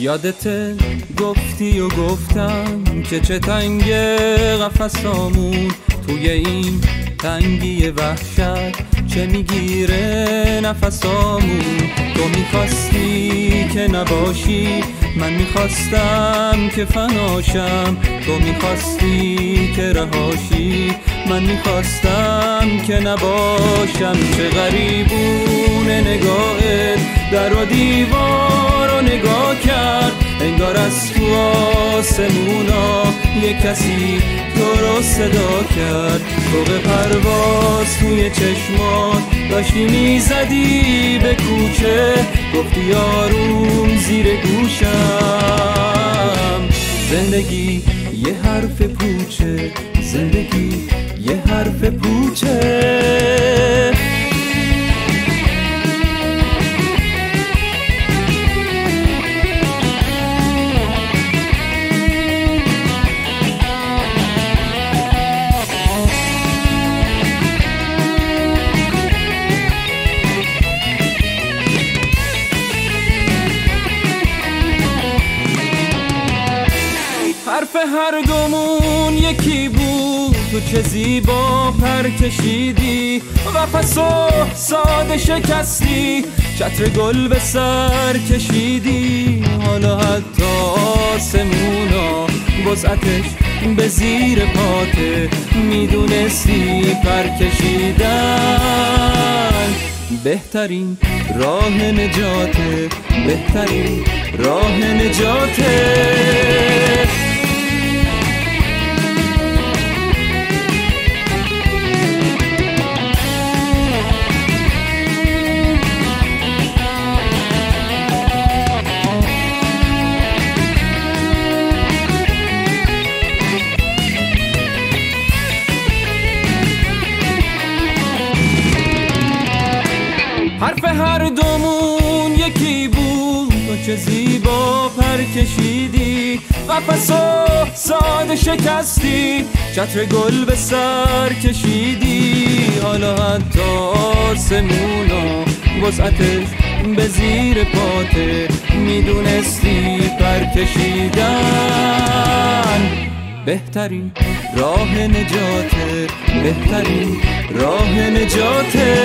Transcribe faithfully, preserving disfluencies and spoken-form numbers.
یادته گفتی و گفتم که چه تنگ قفسامون توی این تنگی وحشت چه میگیره نفسامون. تو میخواستی که نباشی، من میخواستم که فناشم. تو میخواستی که رهاشی، من میخواستم که نباشم. چه غریبونه نگاهت در و دیوار رو نگاه کرد، انگار از تو آسمونا یه کسی تو رو صدا کرد. فوق پرواز توی چشمات داشتی میزدی به کوچه، گفتی آروم زیر گوشم زندگی یه حرف پوچه، زندگی یه حرف پوچه. حرف هر دومون یکی بود، تو چه زیبا پر کشیدی، قفس و ساده شکستی، چتر گل به سر کشیدی. حالا حتی آسمونا وسعتش به زیر پاته، میدونستی پر کشیدن بهترین راه نجاته، بهترین راه نجاته. حرف هر دومون یکی بود، تو چه زیبا پر کشیدی، قفس و ساده شکستی، چتر گل به سر کشیدی. حالا حتی آسمونا وسعتش به زیر پاته، میدونستی پر کشیدن بهترین راه نجاته، بهترین راه نجاته.